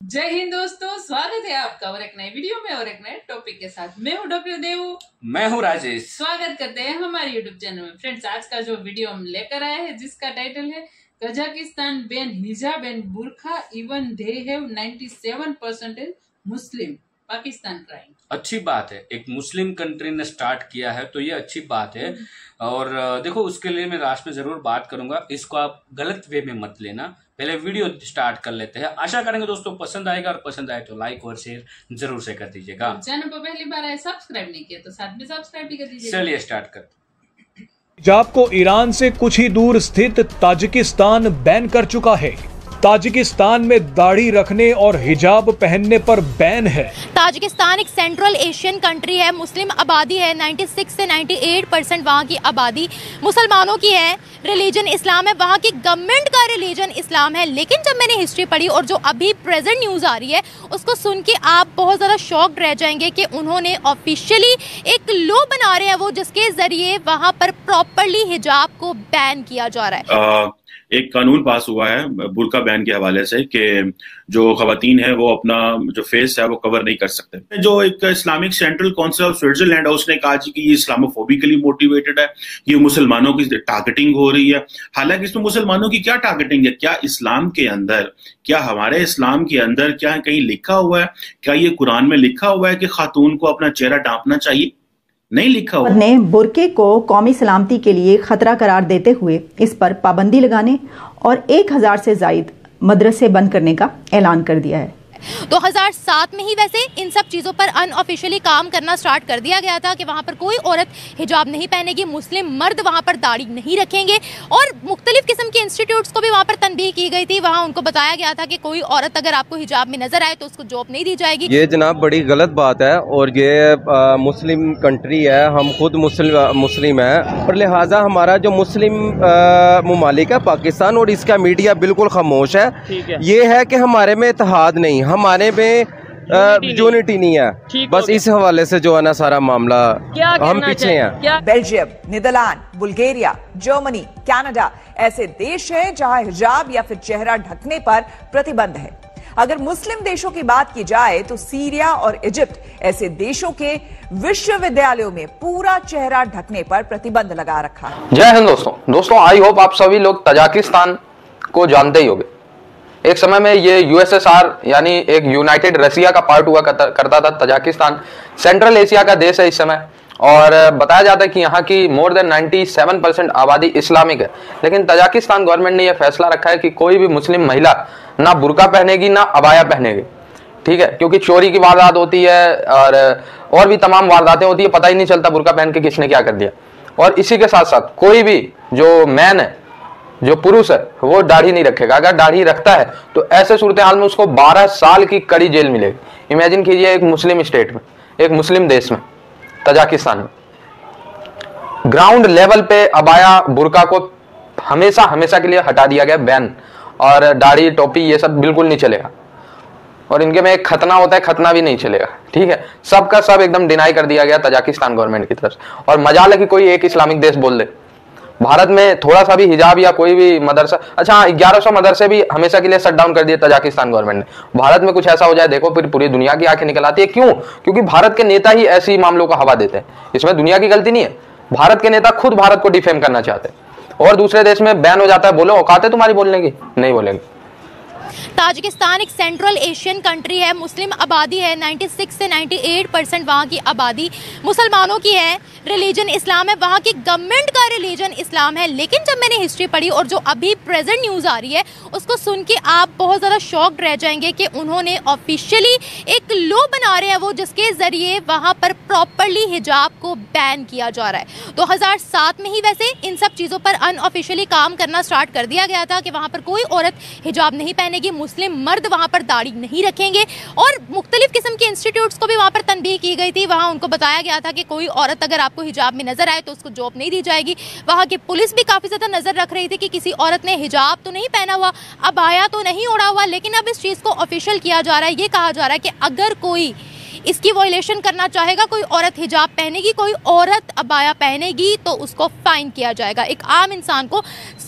जय हिंद दोस्तों, स्वागत है आपका और एक नए वीडियो में और एक नए टॉपिक के साथ। मैं हूं डॉक्टर देवू, मैं हूं राजेश। स्वागत करते हैं हमारे यूट्यूब चैनल में। फ्रेंड्स, आज का जो वीडियो हम लेकर आए हैं जिसका टाइटल है कजाकिस्तान बैन हिजाब एंड बुरखा even they have 97% Muslim Pakistan crime. अच्छी बात है, एक मुस्लिम कंट्री ने स्टार्ट किया है तो ये अच्छी बात है। और देखो, उसके लिए मैं लास्ट में जरूर बात करूंगा, इसको आप गलत वे में मत लेना। पहले वीडियो स्टार्ट कर लेते हैं। आशा करेंगे दोस्तों पसंद आएगा, और पसंद आए तो लाइक और शेयर जरूर से कर दीजिएगा। चैनल पर पहली बार आए, सब्सक्राइब नहीं किया तो साथ में सब्सक्राइब भी कर दीजिएगा। चलिए स्टार्ट करते हैं। हिजाब को ईरान से कुछ ही दूर स्थित ताजिकिस्तान बैन कर चुका है। ताजिकिस्तान में दाढ़ी रखने और हिजाब पहनने पर बैन है। ताजिकिस्तान एक सेंट्रल एशियन कंट्री है, मुस्लिम आबादी है, 96 से 98% वहाँ की आबादी मुसलमानों की है। रिलीजन इस्लाम है, वहाँ की गवर्नमेंट का रिलीजन इस्लाम है। लेकिन जब मैंने हिस्ट्री पढ़ी और जो अभी प्रेजेंट न्यूज़ आ रही है उसको सुन के आप बहुत ज़्यादा शॉक्ड रह जाएंगे कि उन्होंने ऑफिशियली एक लॉ बना रहे हैं वो, जिसके ज़रिए वहाँ पर प्रॉपरली हिजाब को बैन किया जा रहा है। एक कानून पास हुआ है बुर्का बैन के हवाले से कि जो खवातीन है वो अपना जो फेस है वो कवर नहीं कर सकते। जो एक Islamic Central Council of Switzerland है उसने कहा जी कि ये इस्लामोफोबिकली मोटिवेटेड है, ये मुसलमानों की टारगेटिंग हो रही है। हालांकि इसमें मुसलमानों की क्या टारगेटिंग है? क्या इस्लाम के अंदर, क्या हमारे इस्लाम के अंदर क्या कहीं लिखा हुआ है, क्या ये कुरान में लिखा हुआ है कि खातून को अपना चेहरा ढांपना चाहिए? नहीं लिखा हुआ। ने बुर्के को कौमी सलामती के लिए खतरा करार देते हुए इस पर पाबंदी लगाने और 1000 से जायद मदरसे बंद करने का ऐलान कर दिया है। 2007 में ही वैसे इन सब चीज़ों पर अनऑफिशियली काम करना स्टार्ट कर दिया गया था कि वहाँ पर कोई औरत हिजाब नहीं पहनेगी, मुस्लिम मर्द वहाँ पर दाढ़ी नहीं रखेंगे, और मुख्तलिफ किस्म के इंस्टीट्यूट्स को भी वहाँ पर तनबीह की गई थी। वहाँ उनको बताया गया था कि कोई औरत अगर आपको हिजाब में नजर आए तो उसको जॉब नहीं दी जाएगी। ये जनाब बड़ी गलत बात है, और ये मुस्लिम कंट्री है, हम खुद मुस्लिम है, और लिहाजा हमारा जो मुस्लिम ममालिक है पाकिस्तान और इसका मीडिया बिल्कुल खामोश है। ये है कि हमारे में इत्तेहाद नहीं, हमारे में यूनिटी नहीं है। बस इस हवाले से जो है ना सारा मामला हम पीछे हैं। Belgium, Netherlands, Bulgaria, Germany, Canada ऐसे देश हैं जहां हिजाब या फिर चेहरा ढकने पर प्रतिबंध है। अगर मुस्लिम देशों की बात की जाए तो सीरिया और इजिप्ट ऐसे देशों के विश्वविद्यालयों में पूरा चेहरा ढकने पर प्रतिबंध लगा रखा है। जय हिंद दोस्तों, आई होप आप सभी लोग तजाकिस्तान को जानते ही होंगे। एक समय में ये यूएसएसआर यानी एक यूनाइटेड रसिया का पार्ट हुआ करता था। तजाकिस्तान सेंट्रल एशिया का देश है इस समय, और बताया जाता है कि यहाँ की मोर देन 97% आबादी इस्लामिक है। लेकिन तजाकिस्तान गवर्नमेंट ने यह फैसला रखा है कि कोई भी मुस्लिम महिला ना बुर्का पहनेगी ना अबाया पहनेगी, ठीक है, क्योंकि चोरी की वारदात होती है और भी तमाम वारदातें होती है, पता ही नहीं चलता बुर्का पहन के किसने क्या कर दिया। और इसी के साथ साथ कोई भी जो मैन है, जो पुरुष है, वो दाढ़ी नहीं रखेगा। अगर दाढ़ी रखता है तो ऐसे सूरत हाल में उसको 12 साल की कड़ी जेल मिलेगी। इमेजिन कीजिए एक मुस्लिम स्टेट में, एक मुस्लिम देश में, तजाकिस्तान में ग्राउंड लेवल पे अबाया बुर्का को हमेशा के लिए हटा दिया गया, बैन। और दाढ़ी टोपी ये सब बिल्कुल नहीं चलेगा, और इनके में एक खतना होता है, खतना भी नहीं चलेगा, ठीक है। सबका सब एकदम डिनाई कर दिया गया तजाकिस्तान गवर्नमेंट की तरफ से। और मजाल है कि कोई एक इस्लामिक देश बोल दे भारत में थोड़ा सा भी हिजाब या कोई भी मदरसा, अच्छा 1100 मदरसे भी हमेशा के लिए शट डाउन कर दिए तजाकिस्तान गवर्नमेंट ने। भारत में कुछ ऐसा हो जाए देखो फिर पूरी दुनिया की आंखें निकल आती है। क्यों? क्योंकि भारत के नेता ही ऐसी मामलों का हवा देते हैं। इसमें दुनिया की गलती नहीं है, भारत के नेता खुद भारत को डिफेम करना चाहते हैं, और दूसरे देश में बैन हो जाता है। बोलो औकात है तुम्हारी बोलने की? नहीं बोलेंगे। ताजिकिस्तान एक सेंट्रल एशियन कंट्री है, मुस्लिम आबादी है, 96 से 98% वहाँ की आबादी मुसलमानों की है। रिलीजन इस्लाम है, वहाँ की गवर्नमेंट का रिलीजन इस्लाम है। लेकिन जब मैंने हिस्ट्री पढ़ी और जो अभी प्रेजेंट न्यूज़ आ रही है उसको सुन के आप बहुत ज़्यादा शॉक्ड रह जाएंगे कि उन्होंने ऑफिशियली एक लॉ बना रहे हैं वो, जिसके ज़रिए वहाँ पर प्रॉपरली हिजाब को बैन किया जा रहा है। 2007 में ही वैसे इन सब चीज़ों पर अनऑफिशियली काम करना स्टार्ट कर दिया गया था कि वहाँ पर कोई औरत हिजाब नहीं पहनेगी, मुस्लिम मर्द वहाँ पर दाढ़ी नहीं रखेंगे, और मुख्तलिफ किस्म के इंस्टीट्यूट्स को भी वहाँ पर तनबीह की गई थी। वहाँ उनको बताया गया था कि कोई औरत अगर आपको हिजाब में नजर आए तो उसको जॉब नहीं दी जाएगी। वहाँ की पुलिस भी काफ़ी ज़्यादा नज़र रख रही थी कि किसी औरत ने हिजाब तो नहीं पहना हुआ, अबाया तो नहीं ओढ़ा हुआ। लेकिन अब इस चीज़ को ऑफिशियल किया जा रहा है, ये कहा जा रहा है कि अगर कोई इसकी वायलेशन करना चाहेगा, कोई औरत हिजाब पहनेगी, कोई औरत अबाया पहनेगी, तो उसको फाइन किया जाएगा। एक आम इंसान को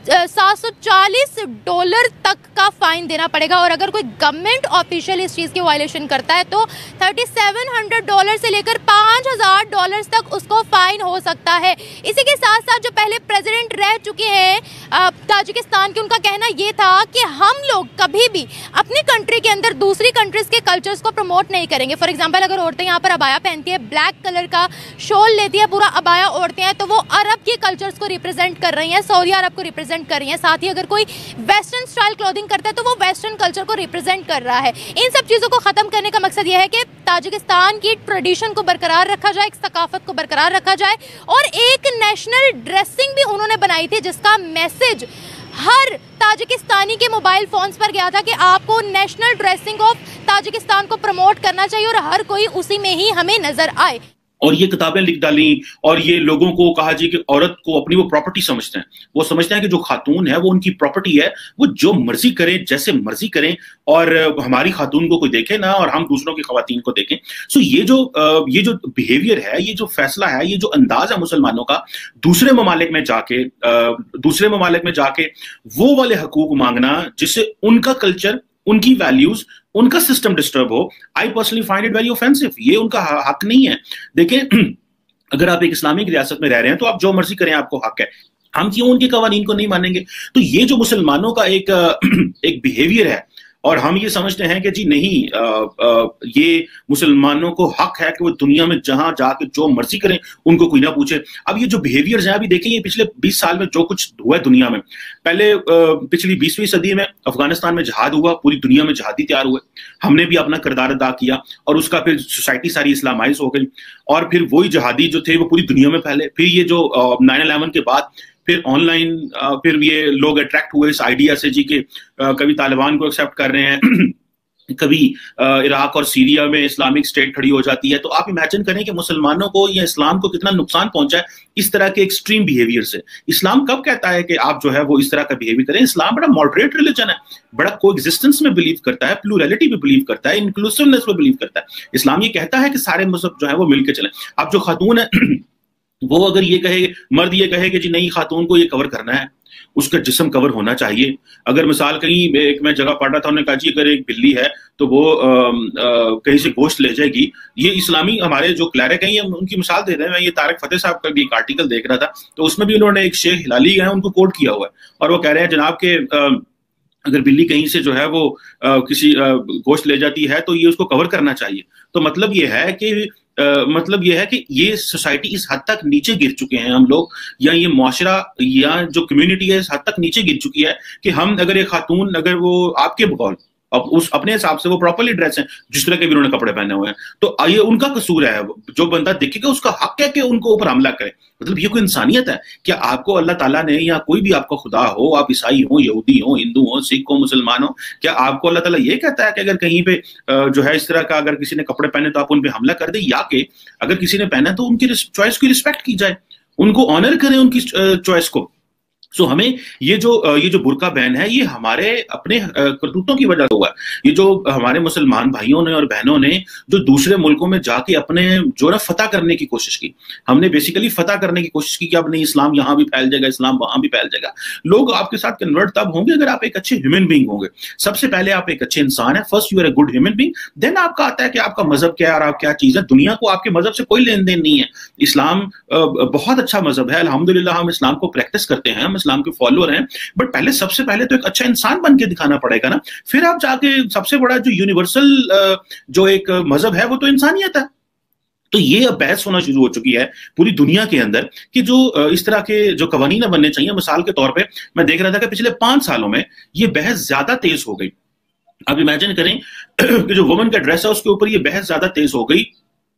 $740 तक का फाइन देना पड़ेगा। और अगर कोई गवर्नमेंट ऑफिशियल इस चीज़ की वायलेशन करता है तो $3700 से लेकर $5000 तक उसको फाइन हो सकता है। इसी के साथ साथ जो पहले प्रेसिडेंट रह चुके हैं ताजिकिस्तान के, उनका कहना ये था कि हम लोग कभी भी अपनी कंट्री के अंदर दूसरी कंट्रीज के कल्चर्स को प्रमोट नहीं करेंगे। फॉर एग्जांपल, अगर औरतें यहाँ पर अबाया पहनती है, ब्लैक कलर का शॉल लेती है, पूरा अबाया ओढ़ती हैं, तो वो अरब के कल्चर्स को रिप्रेजेंट कर रही हैं, सऊदी अरब को रिप्रेजेंट कर रही हैं। साथ ही अगर कोई वेस्टर्न स्टाइल क्लोथिंग करता है तो वो वेस्टर्न कल्चर को रिप्रेजेंट कर रहा है। इन सब चीज़ों को ख़त्म करने का मकसद यह है कि ताजिकिस्तान की ट्रेडिशन को बरकरार रखा जाए, एक सकाफत को बरकरार रखा जाए। और एक नेशनल ड्रेसिंग भी उन्होंने बनाई थी जिसका मैसेज हर ताजिकिस्तानी के मोबाइल फोन्स पर गया था कि आपको नेशनल ड्रेसिंग ऑफ ताजिकिस्तान को प्रमोट करना चाहिए और हर कोई उसी में ही हमें नजर आए। और ये किताबें लिख डाली और ये लोगों को कहा जी कि औरत को अपनी वो प्रॉपर्टी समझते हैं। वो समझते हैं कि जो खातून है वो उनकी प्रॉपर्टी है, वो जो मर्जी करें, जैसे मर्जी करें, और हमारी खातून को कोई देखे ना और हम दूसरों की खवातीन को देखें। सो ये जो बिहेवियर है, ये जो फैसला है, ये जो अंदाज है मुसलमानों का दूसरे ममालिक में जाके वो वाले हकूक मांगना जिससे उनका कल्चर, उनकी वैल्यूज, उनका सिस्टम डिस्टर्ब हो, I personally find it very offensive. ये उनका हक नहीं है। देखिए, अगर आप एक इस्लामिक रियासत में रह रहे हैं तो आप जो मर्जी करें, आपको हक है। हम क्यों उनके कवानीन को नहीं मानेंगे? तो ये जो मुसलमानों का एक बिहेवियर है, और हम ये समझते हैं कि जी नहीं, ये मुसलमानों को हक है कि वो दुनिया में जहां जाके जो मर्जी करें, उनको कोई ना पूछे। अब ये जो बिहेवियर्स हैं, अभी देखें, ये पिछले 20 साल में जो कुछ हुआ है दुनिया में। पहले पिछली 20वीं सदी में अफगानिस्तान में जिहाद हुआ, पूरी दुनिया में जिहादी तैयार हुए, हमने भी अपना किरदार अदा किया, और उसका फिर सोसाइटी सारी इस्लामाइज हो गई, और फिर वही जिहादी जो थे वो पूरी दुनिया में फैले। फिर ये जो 9/11 के बाद फिर ऑनलाइन फिर ये लोग अट्रैक्ट हुए इस आइडिया से जी के कभी तालिबान को एक्सेप्ट कर रहे हैं, कभी इराक और सीरिया में इस्लामिक स्टेट खड़ी हो जाती है। तो आप इमेजिन करें कि मुसलमानों को या इस्लाम को कितना नुकसान पहुंचा है इस तरह के एक्सट्रीम बिहेवियर से। इस्लाम कब कहता है कि आप जो है वो इस तरह का बिहेवियर करें? इस्लाम बड़ा मॉडरेट रिलीजन है, बड़ा कोएग्जिस्टेंस में बिलीव करता है, प्लूरलिटी में बिलीव करता है, इंक्लूसिवनेस में बिलीव करता है। इस्लाम ये कहता है कि सारे मजहब जो है वो मिलकर चलें। अब जो खातून है वो अगर ये कहे, मर्द ये कहे कि जी नहीं, खातून को ये कवर करना है, उसका जिस्म कवर होना चाहिए। अगर मिसाल कहीं एक मैं जगह पढ़ रहा था, उन्होंने कहा जी अगर एक बिल्ली है तो वो कहीं से गोश्त ले जाएगी। ये इस्लामी हमारे जो क्लैरिक हैं, ये उनकी मिसाल दे रहे हैं। मैं ये तारिक फतेह साहब का भी एक आर्टिकल देख रहा था, तो उसमें भी उन्होंने एक शेख हिलाली है उनको कोट किया हुआ है, और वो कह रहे हैं जनाब के अगर बिल्ली कहीं से जो है वो किसी गोश्त ले जाती है तो ये उसको कवर करना चाहिए। तो मतलब ये है कि ये सोसाइटी इस हद तक नीचे गिर चुके हैं हम लोग, या ये मुआशरा या जो कम्युनिटी है इस हद तक नीचे गिर चुकी है कि हम अगर एक खातून, अगर वो आपके बकौल अब उस अपने हिसाब से वो प्रॉपर्ली ड्रेस है, जिस तरह के भी उन्होंने कपड़े पहने हुए हैं, तो ये उनका कसूर है। जो बंदा देखेगा उसका हक है कि उनको ऊपर हमला करे। मतलब ये कोई इंसानियत है? क्या आपको अल्लाह ताला ने, या कोई भी आपका खुदा हो, आप ईसाई हो, यहूदी हो, हिंदू हो, सिख हो, मुसलमान हो, क्या आपको अल्लाह ताला ये कहता है कि अगर कहीं पे जो है इस तरह का अगर किसी ने कपड़े पहने तो आप उन पे हमला कर दे? या कि अगर किसी ने पहना तो उनकी चॉइस की रिस्पेक्ट की जाए, उनको ऑनर करें उनकी चॉइस को। सो हमें ये जो बुर्का बैन है, ये हमारे अपने करतूतों की वजह से हुआ है। ये जो हमारे मुसलमान भाइयों ने और बहनों ने जो दूसरे मुल्कों में जाके अपने जो है फतह करने की कोशिश की, हमने बेसिकली फतह करने की कोशिश की कि अब नहीं, इस्लाम यहां भी फैल जाएगा, इस्लाम वहां भी फैल जाएगा। लोग आपके साथ कन्वर्ट तब होंगे अगर आप एक अच्छे ह्यूमन बीइंग होंगे। सबसे पहले आप एक अच्छे इंसान है, first you are a good human being, then आपका आता है कि आपका मजहब क्या है और आप क्या चीज है। दुनिया को आपके मजहब से कोई लेन देन नहीं है। इस्लाम बहुत अच्छा मजहब है, अल्हम्दुलिल्लाह हम इस्लाम को प्रैक्टिस करते हैं, हम इस्लाम के फॉलोअर हैं, बट पहले सबसे पहले तो एक अच्छा इंसान बन के दिखाना पड़ेगा ना। फिर आप जाके सबसे बड़ा जो यूनिवर्सल जो एक मजहब है वो तो इंसानियत है। तो ये अब बहस होना शुरू हो चुकी है पूरी दुनिया के अंदर कि जो इस तरह के जो कवानीन बनने चाहिए। मिसाल के तौर पे मैं देख रहा था कि पिछले 5 सालों में ये बहस ज्यादा तेज हो गई। अब इमेजिन करें कि जो वुमेन का ड्रेस है उसके ऊपर ये बहस ज्यादा तेज हो गई।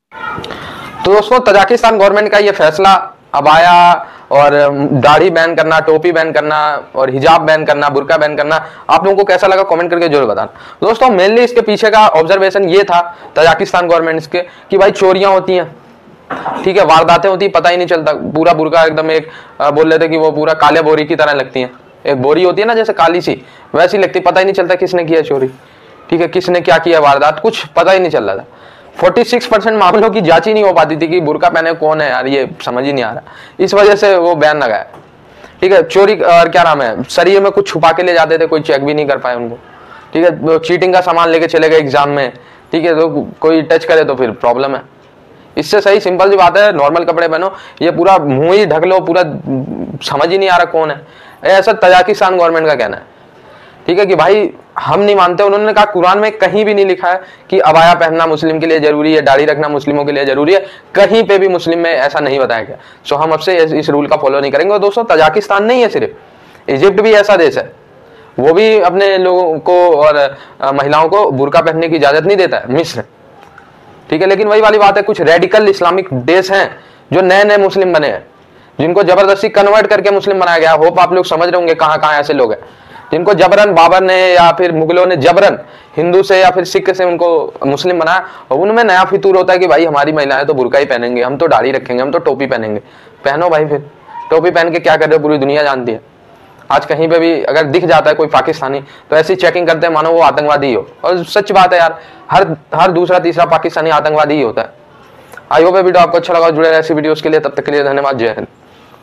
तो दोस्तों, तजाकिस्तान गवर्नमेंट का ये फैसला अबाया और दाढ़ी बैन करना, टोपी बैन करना और हिजाब बैन करना, बुर्का बैन करना, आप लोगों को कैसा लगा कमेंट करके जरूर बताना। दोस्तों, मेनली इसके पीछे का ऑब्जर्वेशन ये था तजाकिस्तान गवर्नमेंट के कि भाई चोरियां होती हैं, ठीक है, वारदातें होती, पता ही नहीं चलता। पूरा बुर्का एकदम एक बोल रहे थे कि वो पूरा काले बोरी की तरह लगती है। एक बोरी होती है ना जैसे काली सी, वैसी लगती, पता ही नहीं चलता किसने किया चोरी, ठीक है, किसने क्या किया वारदात, कुछ पता ही नहीं चल रहा था। 46% मामलों की जांच ही नहीं हो पाती थी कि बुर्का पहने कौन है यार, ये समझ ही नहीं आ रहा। इस वजह से वो बैन लगाया, ठीक है, चोरी और क्या नाम है, शरीर में कुछ छुपा के ले जाते थे, कोई चेक भी नहीं कर पाए उनको, ठीक है, चीटिंग का सामान लेके चले गए एग्जाम में, ठीक है, तो कोई टच करे तो फिर प्रॉब्लम है। इससे सही सिंपल सी बात है, नॉर्मल कपड़े पहनो, ये पूरा मुंह ही ढक लो, पूरा समझ ही नहीं आ रहा कौन है, ऐसा तजाकिस्तान गवर्नमेंट का कहना है, ठीक है, कि भाई हम नहीं मानते। उन्होंने कहा कुरान में कहीं भी नहीं लिखा है कि अबाया पहनना मुस्लिम के लिए जरूरी है, दाढ़ी रखना मुस्लिमों के लिए जरूरी है, कहीं पे भी मुस्लिम में ऐसा नहीं बताया गया। सो हम अब से इस रूल का फॉलो नहीं करेंगे। और दोस्तों, तजाकिस्तान नहीं है सिर्फ, इजिप्ट भी ऐसा देश है, वो भी अपने लोगों को और महिलाओं को बुर्का पहनने की इजाजत नहीं देता है, मिस्र, ठीक है। लेकिन वही वाली बात है, कुछ रेडिकल इस्लामिक देश हैं जो नए नए मुस्लिम बने हैं, जिनको जबरदस्ती कन्वर्ट करके मुस्लिम बनाया गया। होप आप लोग समझ रहे होंगे कहाँ कहाँ ऐसे लोग हैं जिनको जबरन बाबर ने या फिर मुगलों ने जबरन हिंदू से या फिर सिख से उनको मुस्लिम बनाया, और उनमें नया फितूर होता है कि भाई हमारी महिलाएं तो बुर्का ही पहनेंगे, हम तो दाढ़ी रखेंगे, हम तो टोपी पहनेंगे। पहनो भाई, फिर टोपी पहन के क्या कर रहे हो, पूरी दुनिया जानती है। आज कहीं पे भी अगर दिख जाता है कोई पाकिस्तानी तो ऐसी चेकिंग करते हैं मानो वो आतंकवादी ही हो, और सच बात है यार, हर दूसरा तीसरा पाकिस्तानी आतंकवादी ही होता है। आई होप वीडियो आपको अच्छा लगा, जुड़े रहे ऐसी वीडियोस के लिए। तब तक के लिए धन्यवाद, जय हिंद।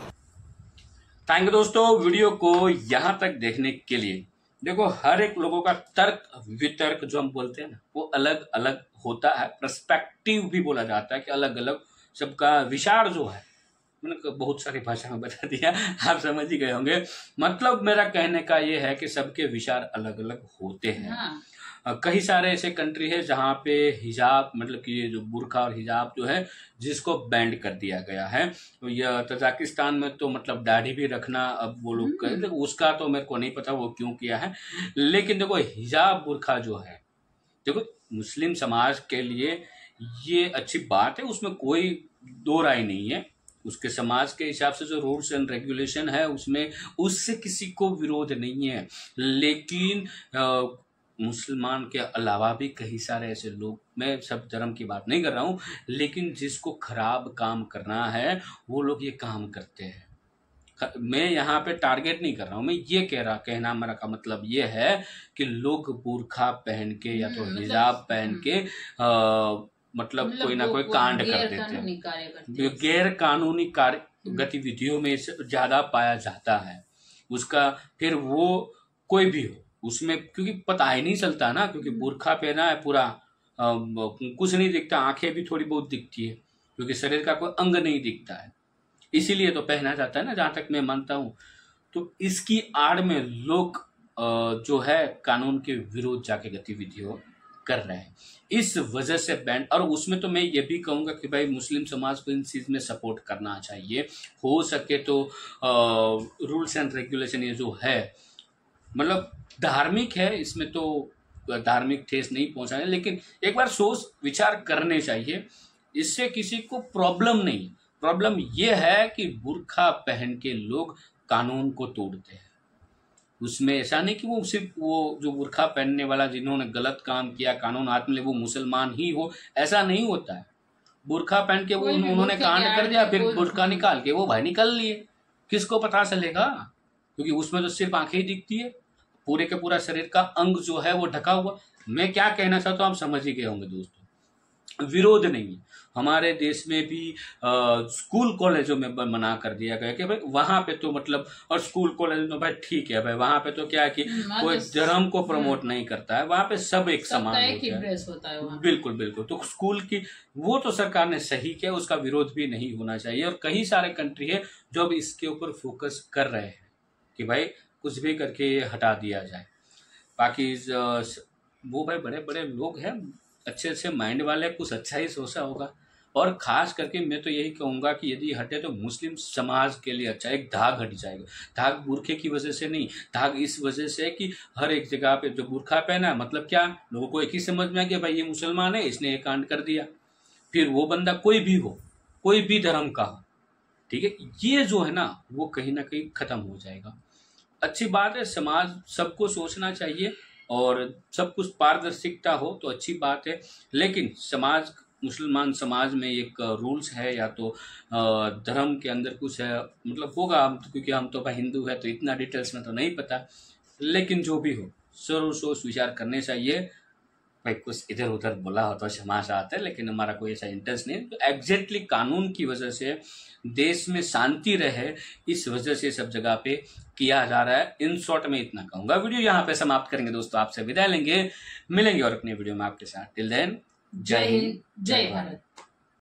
थैंक यू दोस्तों, वीडियो को यहाँ तक देखने के लिए। देखो, हर एक लोगों का तर्क वितर्क जो हम बोलते हैं ना, वो अलग अलग होता है, पर्सपेक्टिव भी बोला जाता है कि अलग अलग सबका विचार जो है, मैंने बहुत सारी भाषा में बता दिया, आप समझ ही गए होंगे। मतलब मेरा कहने का ये है कि सबके विचार अलग अलग होते हैं। हाँ। कई सारे ऐसे कंट्री है जहाँ पे हिजाब, मतलब कि ये जो बुर्का और हिजाब जो है जिसको बैंड कर दिया गया है। यह तजाकिस्तान में तो मतलब दाढ़ी भी रखना अब वो लोग करें, उसका तो मेरे को नहीं पता वो क्यों किया है। लेकिन देखो, हिजाब बुर्का जो है, देखो मुस्लिम समाज के लिए ये अच्छी बात है, उसमें कोई दो राय नहीं है। उसके समाज के हिसाब से जो रूल्स एंड रेगुलेशन है उसमें उससे किसी को विरोध नहीं है। लेकिन मुसलमान के अलावा भी कई सारे ऐसे लोग, मैं सब धर्म की बात नहीं कर रहा हूँ, लेकिन जिसको खराब काम करना है वो लोग ये काम करते हैं। मैं यहाँ पे टारगेट नहीं कर रहा हूँ, मैं ये कहना मेरा का मतलब ये है कि लोग बुर्खा पहन के या तो हिजाब पहन के मतलब कोई ना कोई कांड कर देते हैं। गैर कानूनी कार्य गतिविधियों में ज्यादा पाया जाता है उसका। फिर वो कोई भी हो उसमें, क्योंकि पता ही नहीं चलता ना, क्योंकि बुर्खा पहना है पूरा कुछ नहीं दिखता, आंखें भी थोड़ी बहुत दिखती है, क्योंकि शरीर का कोई अंग नहीं दिखता है, इसीलिए तो पहना जाता है ना, जहां तक मैं मानता हूं। तो इसकी आड़ में लोग जो है कानून के विरोध जाके गतिविधियों कर रहे हैं, इस वजह से बैंड। और उसमें तो मैं ये भी कहूंगा कि भाई मुस्लिम समाज को इन चीज में सपोर्ट करना चाहिए, हो सके तो रूल्स एंड रेगुलेशन ये जो है, मतलब धार्मिक है, इसमें तो धार्मिक ठेस नहीं पहुंचाने, लेकिन एक बार सोच विचार करने चाहिए, इससे किसी को प्रॉब्लम नहीं। प्रॉब्लम यह है कि बुर्खा पहन के लोग कानून को तोड़ते हैं। उसमें ऐसा नहीं कि वो सिर्फ वो जो बुर्खा पहनने वाला जिन्होंने गलत काम किया, कानून हाथ में ले, वो मुसलमान ही हो, ऐसा नहीं होता है। बुर्खा पहन के वो उन्होंने कांड कर दिया, फिर बुर्खा निकाल के वो भाई निकल लिए, किसको पता चलेगा? क्योंकि उसमें तो सिर्फ आंखें ही दिखती है, पूरे के पूरा शरीर का अंग जो है वो ढका हुआ। मैं क्या कहना चाहता हूँ आप समझ ही गए होंगे दोस्तों। विरोध नहीं है, हमारे देश में भी स्कूल कॉलेजों में मना कर दिया गया कि भाई वहां पे तो मतलब, और स्कूल कॉलेज में भाई ठीक है भाई, वहां पे तो क्या है कि कोई धर्म को प्रमोट नहीं करता है, वहां पे सब एक समान होता है। बिल्कुल बिल्कुल। तो स्कूल की वो तो सरकार ने सही किया, उसका विरोध भी नहीं होना चाहिए। और कई सारे कंट्री है जो अब इसके ऊपर फोकस कर रहे हैं कि भाई कुछ भी करके ये हटा दिया जाए। बाकी वो भाई बड़े बड़े लोग हैं, अच्छे अच्छे माइंड वाले, कुछ अच्छा ही सोचा होगा। और खास करके मैं तो यही कहूंगा कि यदि हटे तो मुस्लिम समाज के लिए अच्छा, एक दाग हट जाएगा। दाग बुरखे की वजह से नहीं, दाग इस वजह से कि हर एक जगह पे जो बुरखा पहना है, मतलब क्या, लोगों को एक ही समझ में आ गया भाई ये मुसलमान है, इसने ये कांड कर दिया। फिर वो बंदा कोई भी हो, कोई भी धर्म का हो, ठीक है, ये जो है ना वो कहीं ना कहीं खत्म हो जाएगा। अच्छी बात है, समाज सबको सोचना चाहिए और सब कुछ पारदर्शिता हो तो अच्छी बात है। लेकिन समाज, मुसलमान समाज में एक रूल्स है या तो धर्म के अंदर कुछ है, मतलब होगा, क्योंकि हम तो भाई हिंदू है तो इतना डिटेल्स में तो नहीं पता, लेकिन जो भी हो जरूर सोच विचार करने चाहिए। भाई कुछ इधर उधर बोला हो तो क्षमा चाहते हैं, लेकिन हमारा कोई ऐसा इंटरेस्ट नहीं। तो एग्जैक्टली कानून की वजह से देश में शांति रहे, इस वजह से सब जगह पे किया जा रहा है। इन शॉर्ट में इतना कहूंगा। वीडियो यहाँ पे समाप्त करेंगे दोस्तों, आपसे विदाई लेंगे, मिलेंगे और अपने वीडियो में आपके साथ। टिल देन, जय हिंद, जय भारत।